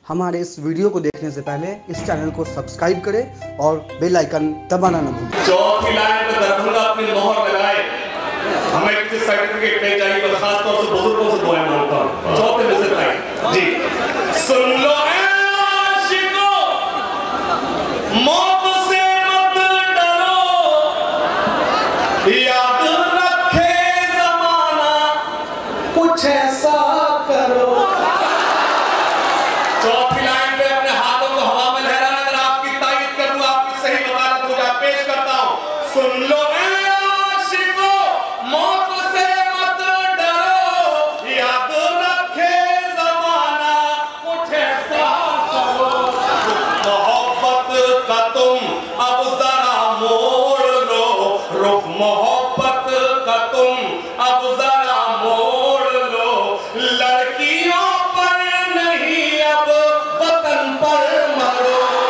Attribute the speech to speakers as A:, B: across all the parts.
A: हमारे इस वीडियो को देखने से पहले इस चैनल को सब्सक्राइब करें और बेल आइकन दबाना न भूलें।
B: चौथी लाइन पर दरभंगा अपनी मोहर लगाए। हमें किसी सर्टिफिकेट नहीं चाहिए, तो खासतौर से बुजुर्गों से दुआएं मांगता हूँ। चौथे में से भाई जी सुन लो आशिकों, मौत से मत डरो, याद रखे जमाना कुछ ऐसा करो। चौथी लाइन पे अपने हाथों को हवा में लहराना, अगर आपकी तारीफ कर दूं, आपकी सही वकालत हो जाए, पेश करता हूं। सुन लो आशिकों, मौत से मत डरो, याद रखे जमाना कुछ ऐसा करो। मोहब्बत का तुम अब जरा मोड़ लो, रुख मोहब्बत का तुम अब जरा मोड़ लो। लड़कियों पर नहीं अब वतन पर मरो।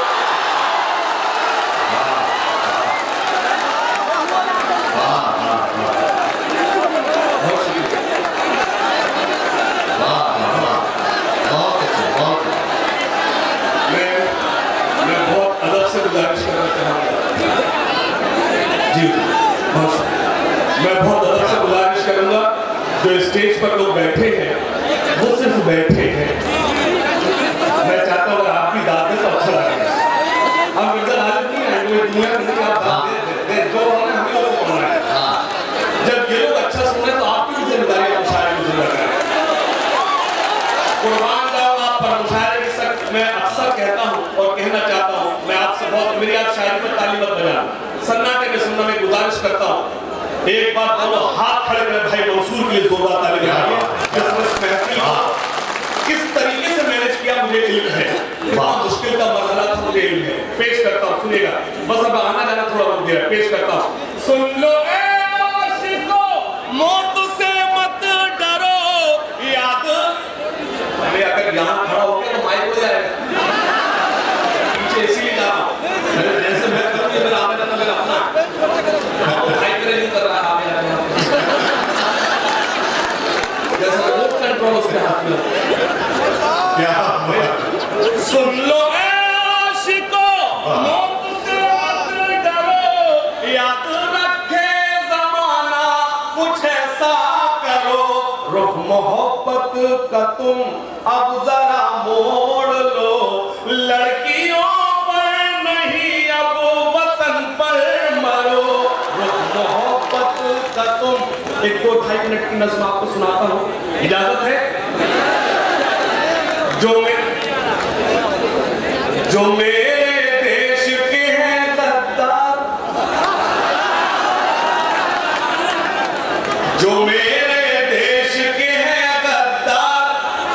B: मैं बहुत अदब से गुजारिश करना चाहूँगा जी, मैं बहुत अदब से गुजारिश करूँगा, जो स्टेज पर लोग बैठे हैं वो सिर्फ बैठे हैं। मैं चाहता हूँ अगर आपकी दाद है तो अच्छा लगेगा। हम इधर आए नहीं हैं, वो दुनिया में आप दाद दे जो होना हमें वो करना है। जब ये लोग अच्छा सुने तो आपकी भी जिम्मेदारी आप मुशायरे की जिम्मेदारी है। कुर्बान जाओ आप पर मुशायरे की सख्त मैं अक्सर कहता हूँ और कहना चाहता हूँ। मैं आपसे बहुत, मेरी आप शायरी पर ताली मत बजाना, सन्नाटे में सुनना में गुजारिश करता हूँ। एक बार दोनों हाथ खड़े करें भाई मंसूर के लिए जोरदार ताली बजाइए। किस तरीके से मैनेज किया मुझे इल्म है, बहुत मुश्किल का मसला था, मुझे इल्म है। पेश करता हूँ, सुनिएगा, बस अब आना जाना थोड़ा रुक गया। पेश करता हूँ। सुन लो आशिकों, मौत से मत डरो, याद। अरे अगर यहाँ खड़ा हो गया तो माइक हो जाएगा पीछे, इसीलिए जा रहा हूँ। जैसे मैं करूँ ये मेरा आना जाना मेरा अपना माइक नहीं कर रहा है, जैसे रिमोट कंट्रोल उसके हाथ में। क्या सुन लो आशिकों, मौत से मत डरो, याद रखे जमाना कुछ ऐसा करो। रुख मोहब्बत का तुम अब जरा मोड़ लो, लड़कियों पर नहीं अब वतन पर मरो। रुख मोहब्बत का तुम, एक 2-2.5 मिनट की नज़्म आपको सुनाता हूँ, इजाजत है? जो मेरे देश के हैं गद्दार, जो मेरे देश के हैं गद्दार,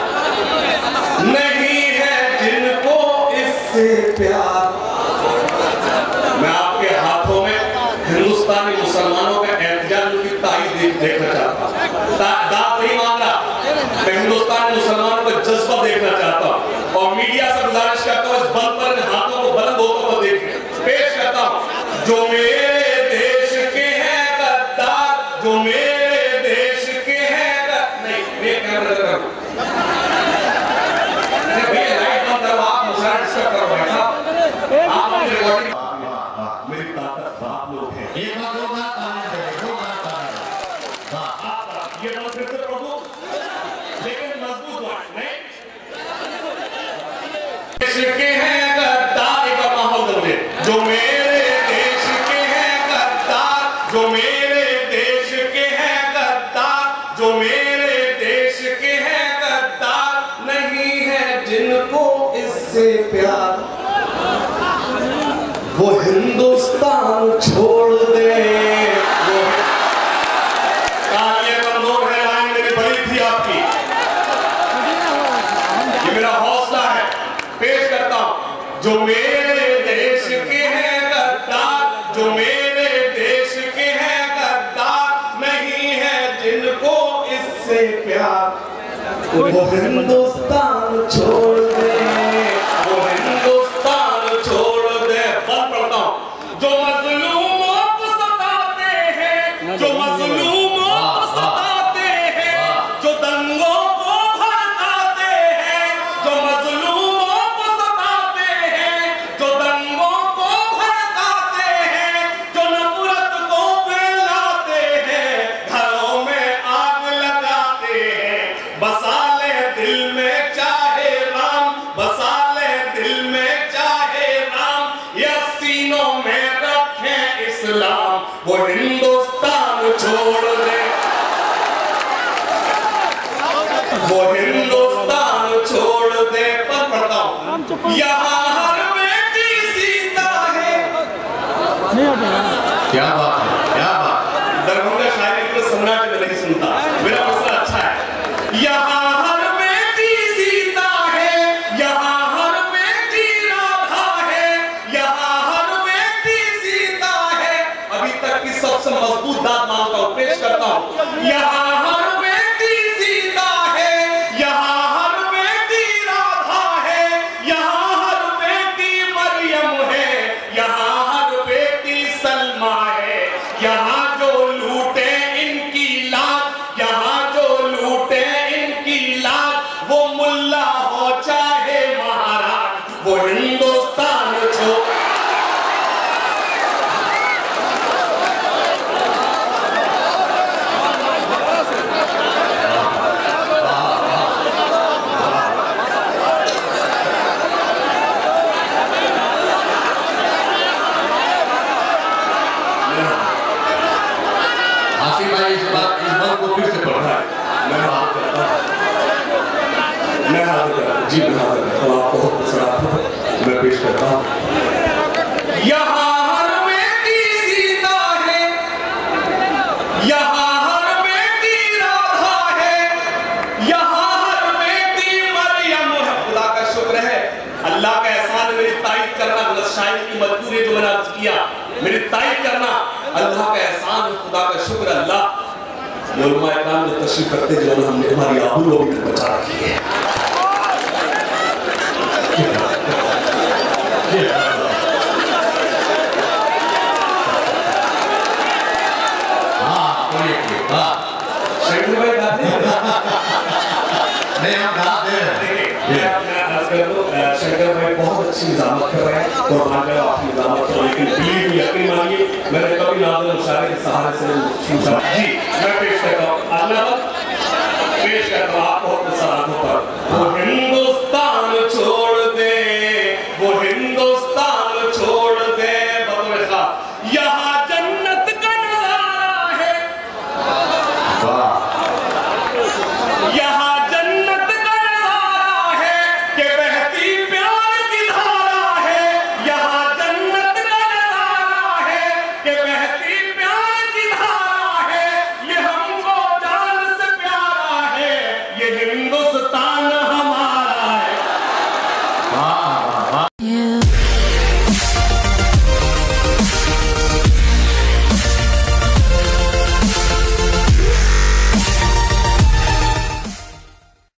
B: नहीं है जिनको इससे प्यार। मैं आपके हाथों में हिंदुस्तानी मुसलमानों का एहतजाज की तारीफ देखना चाहता हूँ। दाद नहीं मांग रहा, मैं हिंदुस्तानी मुसलमानों का जज्बा देखना चाहता हूँ और मीडिया से गुजारिश करता हूँ इस बल पर हाथों को बुलंद होते हुए देखें। पेश करता हूँ। जो मेरे देश के हैं गद्दार, जो मेरे देश के हैं नहीं, ये कैमरा करो, भैया लाइट बंद करो, आप मुशायरा डिस्टर्ब करो भाई साहब, आप अपनी रिकॉर्डिंग। मेरी ताकत बाप लोग हैं, एक बार दो बार ये बात फिर से प्रभु, लेकिन मजबूत बात नहीं। देश के हैं गद्दार, एक बार माहौल दे, जो मेरे देश के हैं गद्दार, जो मेरे देश के हैं गद्दार, जो मेरे देश के हैं गद्दार, नहीं है जिनको इससे प्यार, वो हिंदुस्तान छोड़ दे। जो मेरे देश के हैं गद्दार, जो मेरे देश के हैं गद्दार, नहीं है जिनको इससे प्यार, वो हिंदुस्तान छोड़ दे, वो हिंदुस्तान छोड़ दे। बंद पढ़ता हूँ। जो मजलूमों को सताते हैं, जो मजलूमों को सताते हैं, जो दंगों को भड़काते हैं, जो मजलूमों छोड़ दे, वो हिंदुस्तान छोड़ दे। पर पढ़ता हूँ, यहाँ हर बेटी सीता है। क्या बात है, क्या बात। दरभंगा शायरी को सम्राट में नहीं सुनता, मेरा मसला अच्छा है। यहाँ हर बेटी सीता है, यहाँ हर बेटी राधा है, यहाँ हर बेटी सीता है। अभी तक की सबसे मजबूत दाद मांगता हूँ, पेश करता हूँ। यहाँ हर बेटी सीता है, यहाँ हर बेटी राधा है, यहाँ हर बेटी मरियम है, यहाँ हर बेटी सलमा है। यहाँ जो लूटे इनकी लाज, यहाँ जो लूटे इनकी लाज, वो मुल्ला हो चाहे महाराज, वो हिंदुस्तान छोड़। आसिफ भाई इस बात को फिर से पढ़ रहा है। मैं हाथ करता हूँ, मैं हाथ करता हूँ, जी मैं हाथ करता हूँ। आपको मैं पेश करता हूँ। यहाँ हर बेटी सीता है, यहाँ हर बेटी राधा है, यहाँ हर बेटी मरियम है। खुदा का शुक्र है, अल्लाह का एहसान है। मेरी तारीफ करना गलत शायरी की मजबूरी जो मैंने अर्ज किया, मेरी तारीफ करना अल्लाह का एहसान है। खुदा का शुक्र अल्लाह उलमा इकराम ने तशरीफ रखते जिन्होंने हमने हमारी आबरू अभी तक बचा रखी है। शंकर भाई गाते हैं? नहीं, हम गाते हैं। शंकर भाई बहुत अच्छी निजामत कर रहे हैं, कुर्बान जाओ आपकी निजामत करो, लेकिन यकीन मानिए मैंने कभी नाज़िर मुशायरे के सहारे से जी